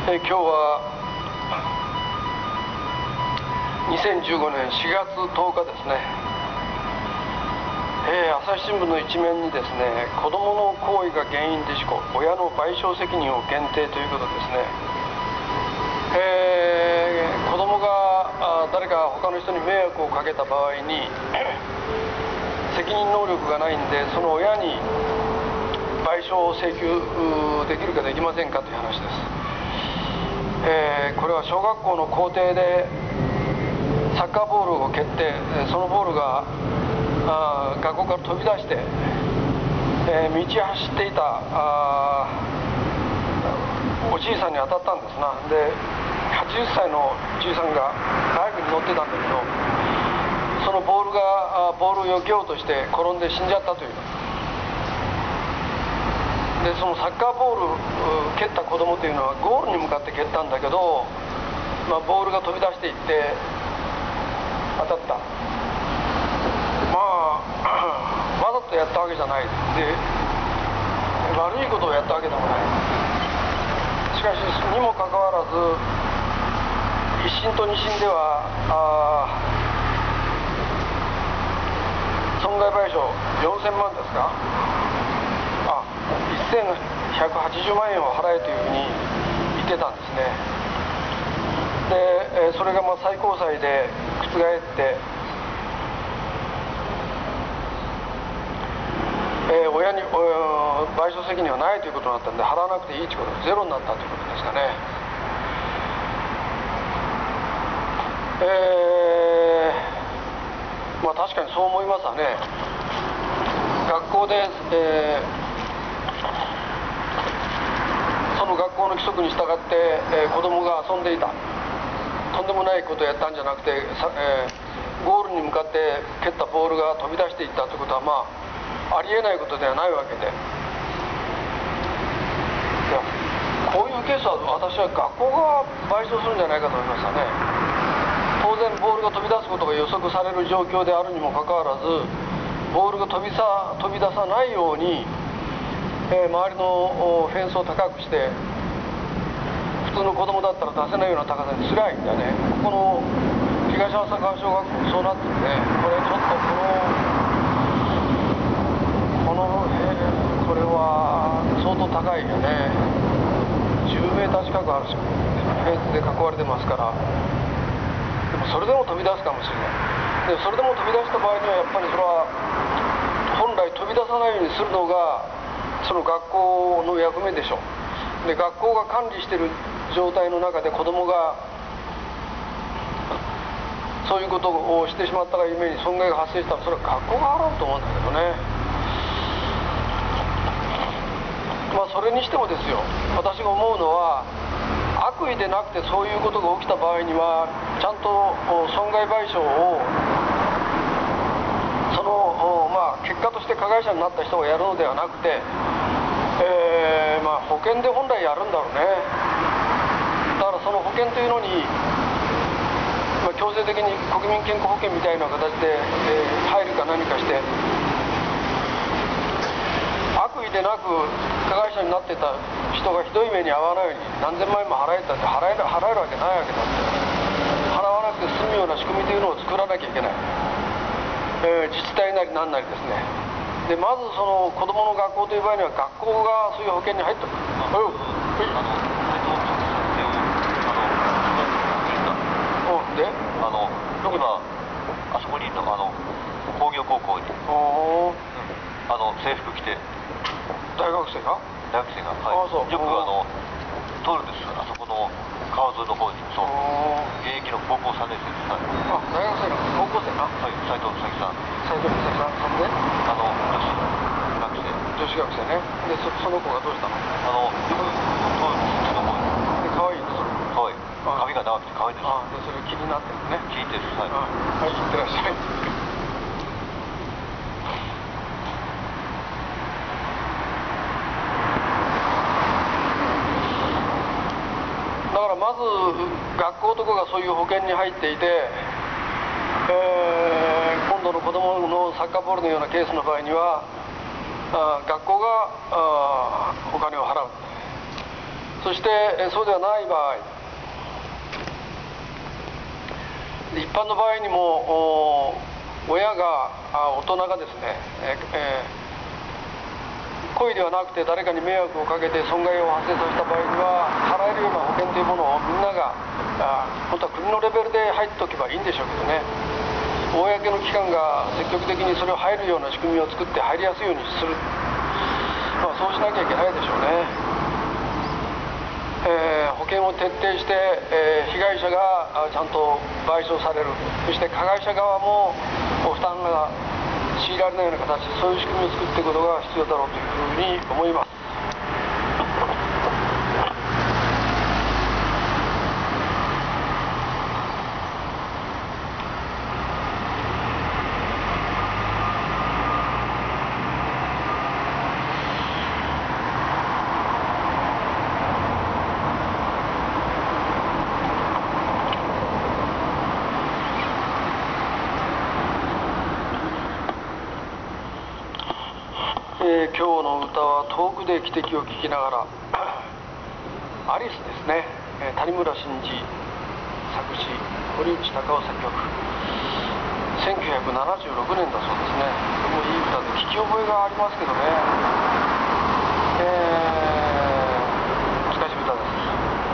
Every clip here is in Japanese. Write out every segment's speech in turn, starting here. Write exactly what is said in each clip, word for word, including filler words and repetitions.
えー、今日はにせんじゅうごねんしがつとおかですね。えー、朝日新聞の一面にですね、子どもの行為が原因で事故、親の賠償責任を限定ということですね。えー、子どもが誰か他の人に迷惑をかけた場合に責任能力がないんで、その親に賠償を請求できるかできませんかという話です。えー、これは小学校の校庭でサッカーボールを蹴って、そのボールがあ学校から飛び出して、えー、道を走っていたあおじいさんに当たったんですな。ではちじゅっさいのじいさんがバイクに乗ってたんだけど、そのボールがボールを避けようとして転んで死んじゃったという。でそのサッカーボール蹴った子供というのはゴールに向かって蹴ったんだけど、まあ、ボールが飛び出していって当たった。まあわざとやったわけじゃないで、悪いことをやったわけでもない。しかしにもかかわらず一審と二審ではあ損害賠償よんせんまんですか、あせんひゃくはちじゅうまんえんを払えというふうに言ってたんですね。でそれがまあ最高裁で覆って、えー、親に賠償責任はないということになったんで、払わなくていいということでゼロになったということですかね。えー、まあ確かにそう思いますわね。学校で、えー、その学校の規則に従って、えー、子供が遊んでいた、とんでもないことをやったんじゃなくて、えー、ゴールに向かって蹴ったボールが飛び出していったということは、まあありえないことではないわけで、いやこういうケースは私は学校が賠償するんじゃないかと思いましたね。当然ボールが飛び出すことが予測される状況であるにもかかわらず、ボールが飛びさ飛び出さないように、えー、周りのフェンスを高くして、普通の子供だったら出せないような高さにつらいんだね。ここの東浅川小学校もそうなってるね。これちょっとこのこの、えー、これは相当高いよね。じゅうメーター近くあるし、フェンスで囲われてますから。でもそれでも飛び出すかもしれない。でそれでも飛び出した場合にはやっぱりそれは本来飛び出さないようにするのがその学校の役目でしょう。で学校が管理している状態の中で子どもがそういうことをしてしまったがゆえに損害が発生したら、それは学校が払うと思うんだけどね。まあそれにしてもですよ、私が思うのは悪意でなくてそういうことが起きた場合にはちゃんと損害賠償をその、まあ、結果として加害者になった人がやるのではなくて、えーまあ、保険で本来やるんだろうね。だからその保険というのに、まあ、強制的に国民健康保険みたいな形で、えー、入るか何かして、悪意でなく加害者になってた人がひどい目に遭わないように何千万円も払えたって払える、払えるわけないわけだって。払わなくて済むような仕組みというのを作らなきゃいけない、えー、自治体なり何なりですね。でまずその子どもの学校という場合には学校がそういう保険に入ってる。であの今あそこにいるのがあの工業高校に、うん、あの制服着て大学生が大学生が、はい、よくあの通るんです。あそこの川沿いの方に。そう現役の高校さんねん生です。はい、 あ大学生が高校生か。 はい、斉藤美咲さん。 斉藤美咲さんさんであの女子学生女子学生ね。で そ, その子がどうしたの。 あのよく通るんですその方に。 で可愛いねそれ。 可愛い。髪が長くて可愛いです。 あでそれ気になってるね。 気に入ってる。はい、 はい、いってらっしゃい。だからまず学校とかがそういう保険に入っていて、えー、今度の子どものサッカーボールのようなケースの場合にはあ学校があお金を払う。 そしてそうではない場合、一般の場合にも親が大人がですね、えー、故意ではなくて誰かに迷惑をかけて損害を発生させた場合には払えるような保険というものをみんなが本当は国のレベルで入っておけばいいんでしょうけどね、公の機関が積極的にそれを入るような仕組みを作って入りやすいようにする、まあ、そうしなきゃいけないでしょうね。えー、保険を徹底して、えー、被害者がちゃんと賠償される、そして加害者側も負担が強いられないような形、そういう仕組みを作っていくことが必要だろうというふうに思います。えー、今日の歌は遠くで汽笛を聞きながらアリスですね、えー、谷村新司作詞、堀内孝雄作曲、せんきゅうひゃくななじゅうろくねんだそうですね。とてもいい歌で聞き覚えがありますけどね、えー、難しい歌です。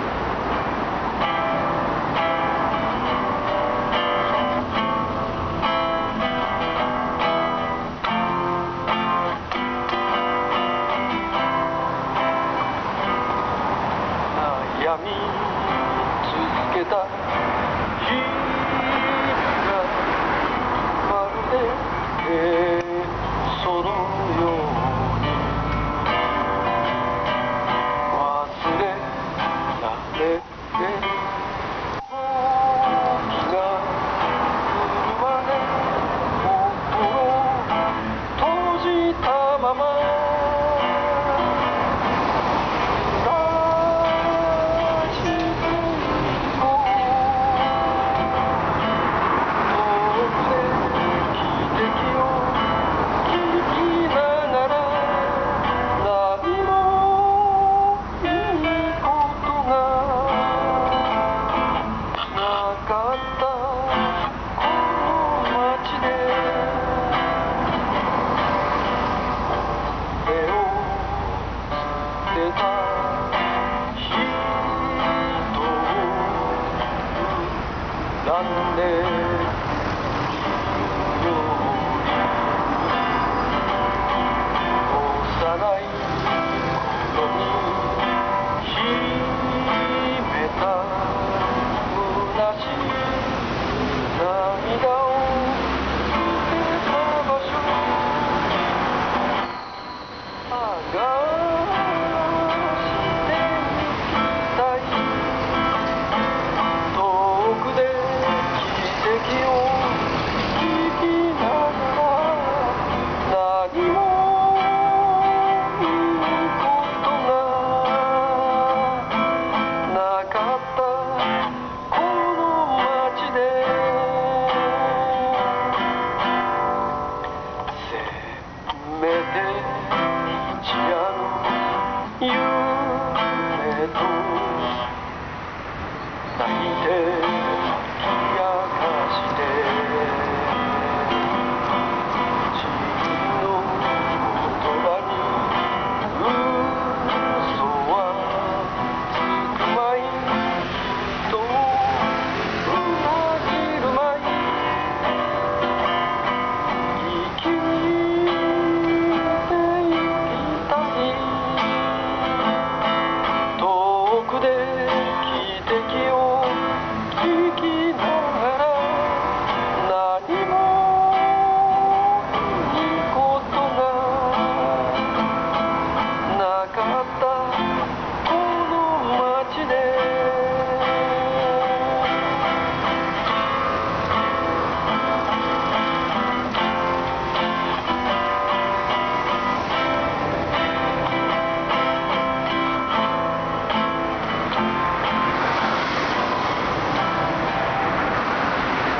闇続けた日々がまるでそのように忘れられて大きな車で僕を閉じたままなんで幼い頃に秘めた虚しい涙を捨てた場所探してみたい遠くで奇跡を聞きながら何もいいことがなかったこの街でせめて一夜の夢と泣いて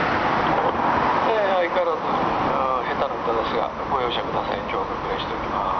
ご容赦ください。今日はこれくらいしておきます。